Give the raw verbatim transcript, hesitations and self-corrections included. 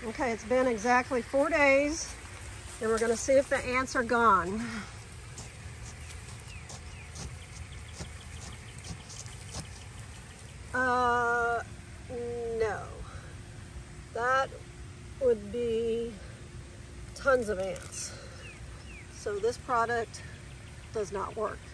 Okay, it's been exactly four days, and we're gonna see if the ants are gone. Uh, no. That would be tons of ants. So this product does not work.